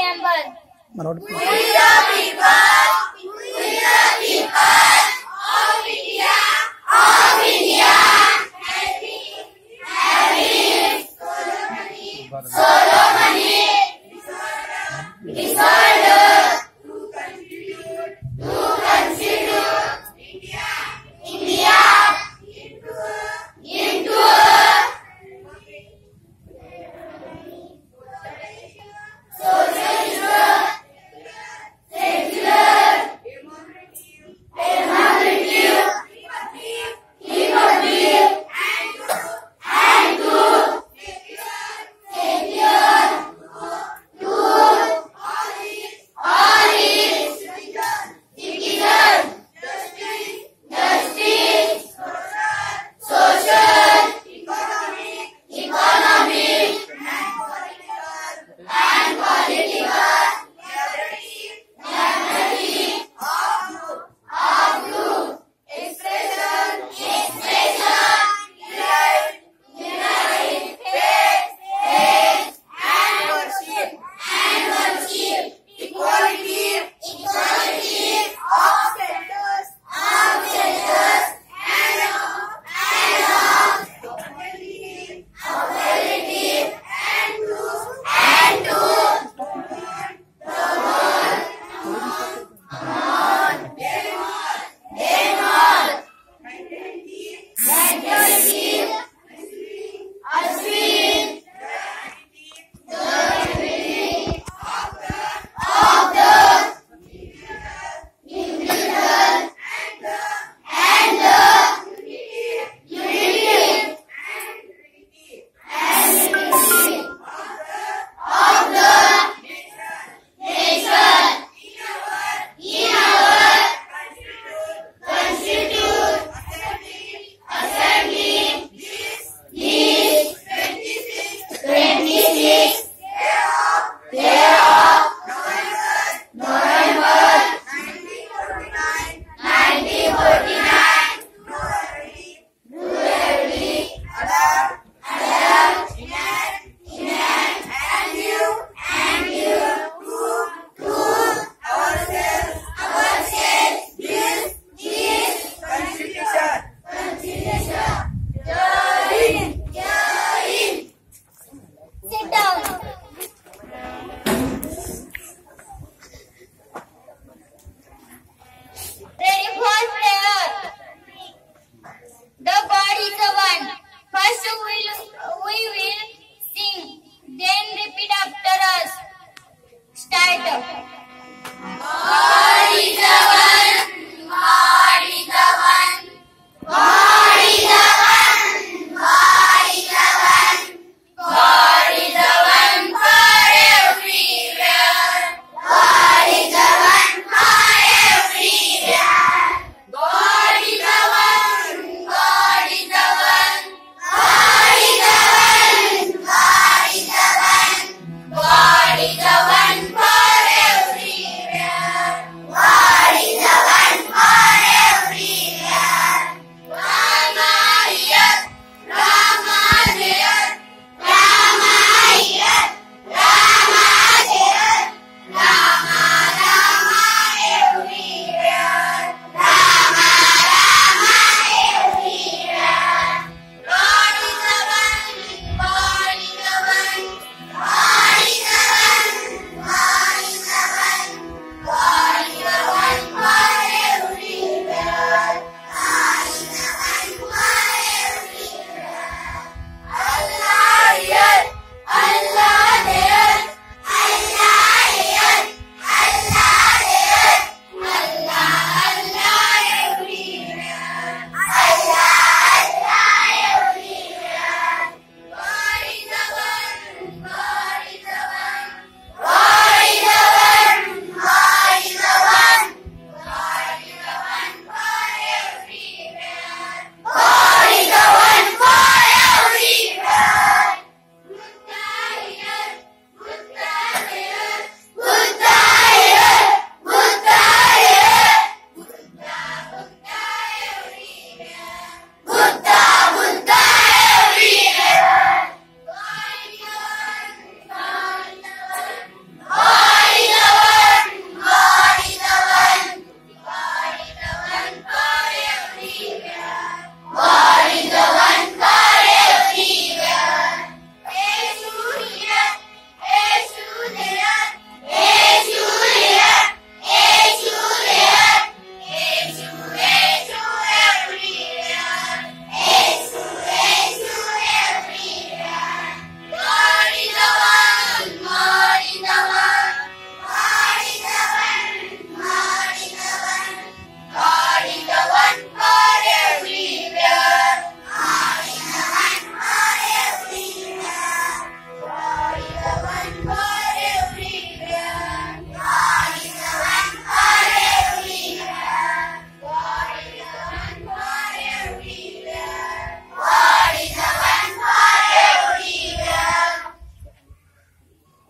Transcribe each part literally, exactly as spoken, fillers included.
preamble. Malod. We the people, we the people of India, of India, having, having Solomoni, disorder, to constitute, to constitute India, India into, into socialism, secular, democratic, democratic, and to, secure, to, all its citizens, justice, social, economic, economic, and political liberty, liberty of, of youth, expression, expression, unite, unite, faith, faith, and worship, and worship, equality, equality of status, of status, and of, and of, ability, ability, and to, and to, the world, on, them all, them all, identity, identity, unseen, the reality of the, of the individual, and the unity, unity, and unity of the nation, in our constitute, assembly, this twenty-six day of November nineteen forty-nine, do every adapt, adapt, enact, enact, and give, and give to, to ourselves, ourselves, this, this constitution, constitution. Jai Hind, Jai Hind. Sit down. Ready for prayer. The God is the one. First we will, we will sing, then repeat after us. Start. God is the one, God is the one, God is the one, God is the one, God is the one for everywhere, God is the one for everywhere, God is the one, God is the one, God is the one, God is the one, God is the one for everywhere, God is the one for everywhere. Rama here, Rama there, Rama here, Rama there, Rama, Rama everywhere, Rama, Rama everywhere. God is the one, God is the one, God is the one,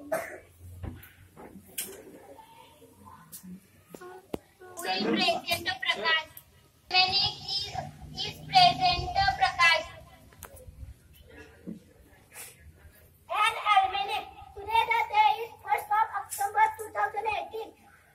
Will present Prakash. Many is, is present Prakash. And Almanac. Today the day is first of October two thousand eighteen.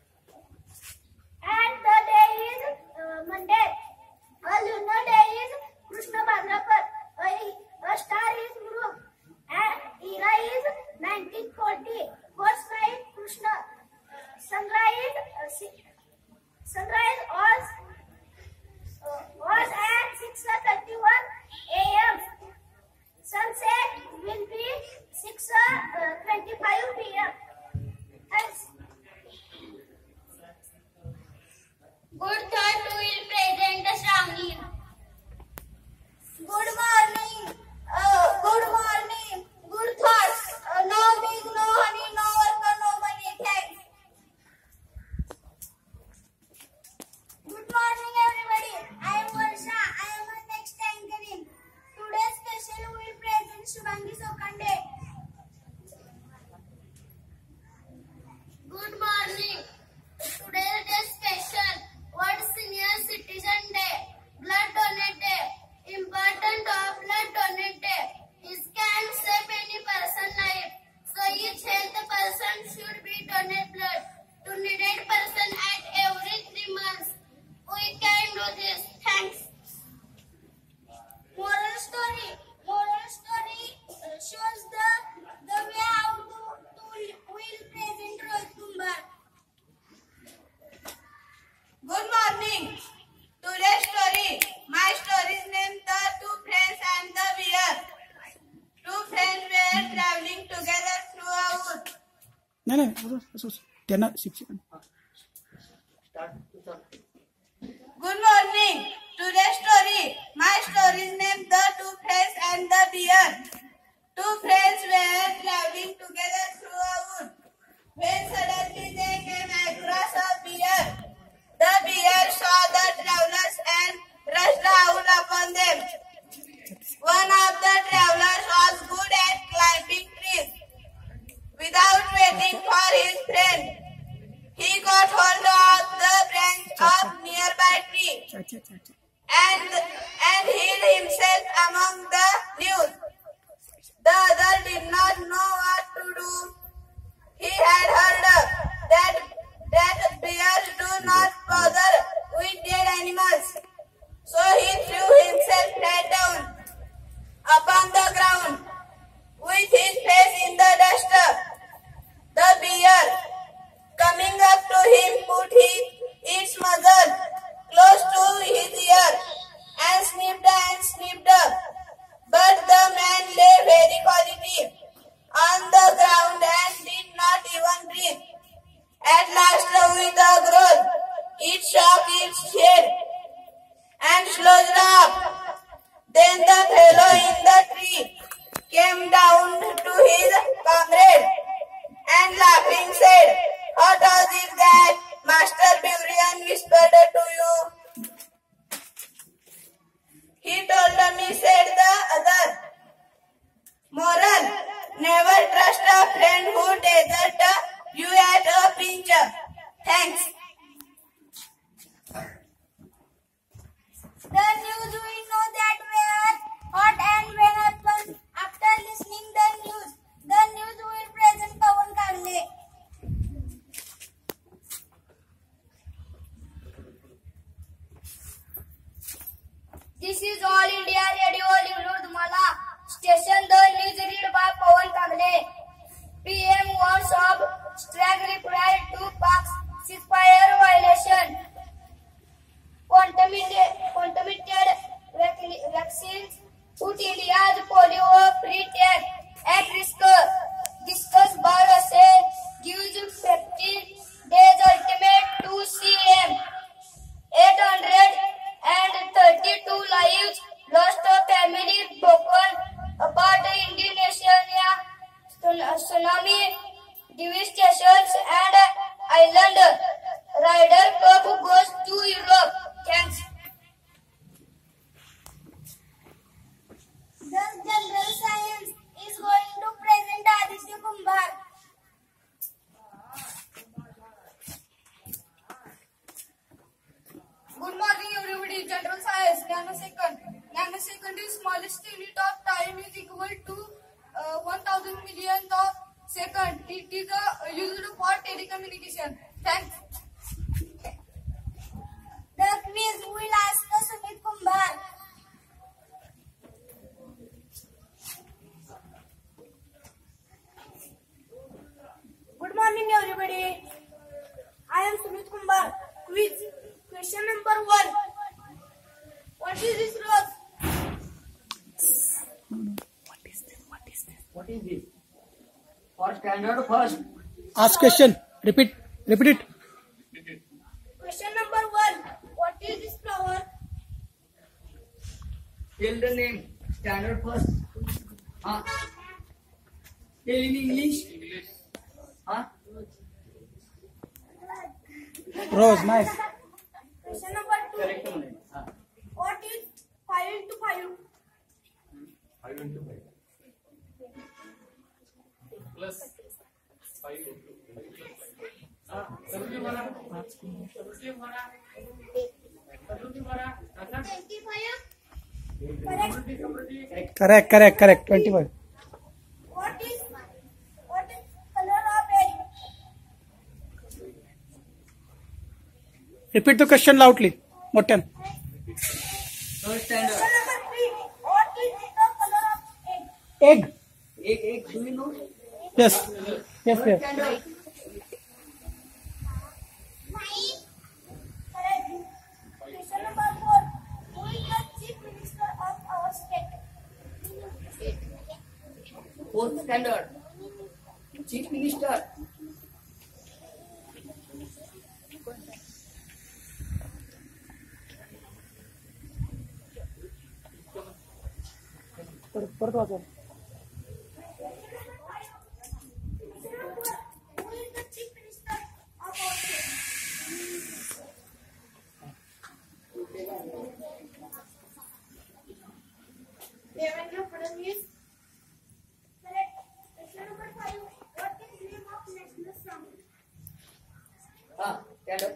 And the day is uh, Monday. A lunar day is Krishna Bhadrapad. A, a star is Mrug. And era is nineteen forty. God's night Krishna. Sunrise, uh, si- sunrise was, uh, was at six thirty-one a m Sunset will be six twenty-five p m Thanks. Good thought will present Shravani. Good morning. Uh, good morning. Good thoughts. Uh, no big, no honey, no worker, no money. Thanks. Good morning, everybody. I am Varsha. I am a next anchoring. Today's special will present Shubhangi Sokande. Good morning. Today's day special. World Senior Citizen Day. Blood Donate Day. Important of blood donate day. It can save any person life. So each health person should be donate blood to needed person at every three months. We can do this. Thanks. Moral story. Moral story uh, shows the the way how to, to will present Rohit Kumbar. Good morning. Today's story. My story's name The Two Friends and the Bear. Two friends were traveling together through a wood. नाही नाही असं त्यांना शिक्षण Good morning. Today's story. My story's name The Two Friends and the Bear. Two friends were traveling together through a wood. When suddenly they came across a bear. The bear saw the travelers and rushed out upon them. One of the travelers was good at climbing trees. Without waiting for his friend, he got hold of the branch of nearby tree अच्छा अच्छा अच्छा and, and hid himself among the leaves. The other did not know what to do. He had heard that, that bears do not bother with dead animals. So he threw himself flat down upon the ground with his face in the dust. The bear, coming up to him, put his, its muzzle close to his ear and sniffed and sniffed. But the man lay very quietly on the ground and did not even breathe. At last, with a groan, it shook its head and closed up. Then the fellow in the tree came down to his comrade and laughing said, "What was it that Master Burian whispered to you?" "He told me," said the other. Moral: never trust a friend who desert you at a pinch. Thanks. The news we know that were hot and when happen after listening the news. The news will present Pawan Kale. This is All India Radio Nurdmala Station. The news read by Pawan Kangle. P M warns of strike reply to Pak's ceasefire violation. Contaminated, contaminated vaccines put India's polio-free tag at risk. Discuss Bar Hussain gives fifteen days ultimate to C M. eight hundred thirty-two lives lost, a family broken apart, Indonesia tsunami devastations and island Ryder Cup goes to Europe. Thanks. The general science is going to present Aditya Kumbar. and the smallest unit of time is equal to uh, one thousand millionth of second. It is uh, used for telecommunication. Thanks. The quiz will ask the Sumit Kumbar. Good morning, everybody. I am Sumit Kumbar. Quiz. Question number one. What is this rose? What is this? For standard first. Ask question. Repeat. Repeat it. Question number one. What is this flower? Tell the name. Standard first. Huh? Tell in English. English. Huh? Rose. Nice. Question number two. Correct only. Huh? What is five into five? five into five. Plus five into Huh? Correct. Correct. Correct. Correct. Twenty-five. What is what is color of egg? Repeat the question loudly. Moten. Third standard. Question number three. What is the color of egg? Egg. Egg, egg. Do you know? Yes. Yes. Third Yes. standard. Correct. Question number four. Who is the chief minister of our state? Fourth standard. Chief Minister. परत वाचा. Question number four. Who is the chief minister of our state? Devendra Fadnavis. Correct. Question number five. What is the name of national song? Huh? Standard.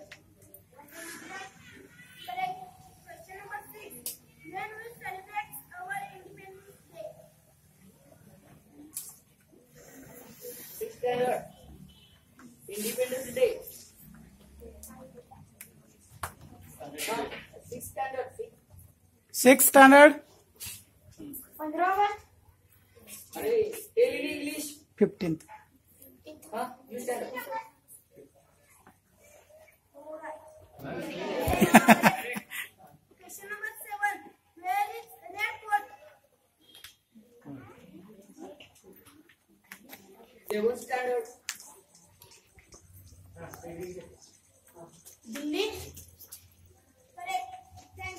Correct. Question number six. When we celebrate our Independence Day? Sixth standard. Independence Day. Huh? Sixth standard. Sixth. Sixth standard. पंद्रह अगस्त. Hey, tell in English. Fifteenth. Huh? You standard. Question number seven. Where is red fort? Seventh standard. Delhi. Correct. Thanks.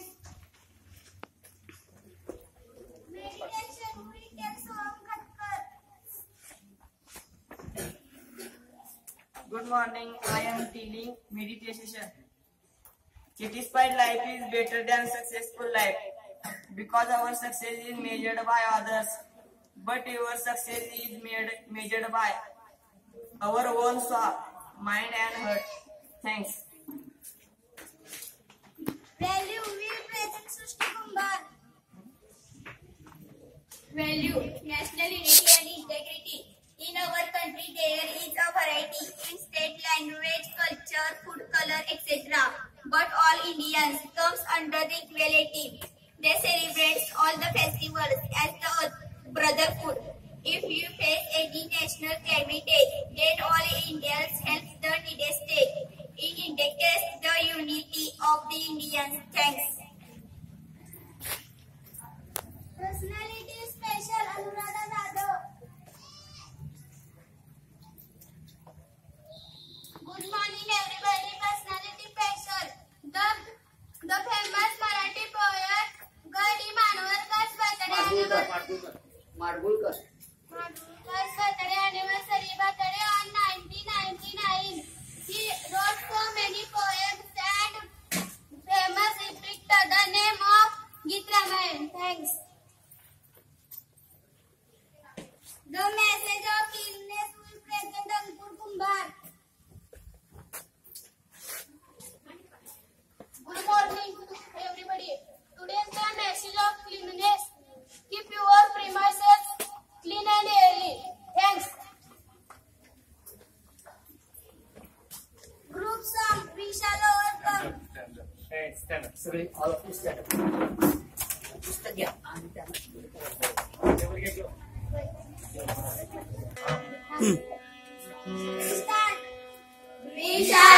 Meditation. We can solve Khatkar. Good morning. I am telling meditation. Satisfied life is better than successful life because our success is measured by others, but your success is made measured by our own soul, mind and heart. Thanks. Value. We present Sushti Kumbar. Value, national unity and integrity. In our country, there is a variety in state, language, culture, food color, et cetera. But all Indians comes under the equality. They celebrate all the festivals as the brotherhood. If you face any national calamity, then all Indians help the needy state. It indicates the unity of the Indians. Thanks. Personality special. Anuradha Jadhav. Good morning, everybody. Personality special. The the famous Marathi poet Gadi Manwarkar's birthday Madgulkar. anniversary Madgulkar. Madgulkar. Madhur's birthday anniversary birthday on nineteenth Stand up. सगळे all of you stand up. पुस्तक घ्या आणि त्यांना Table get low. We shall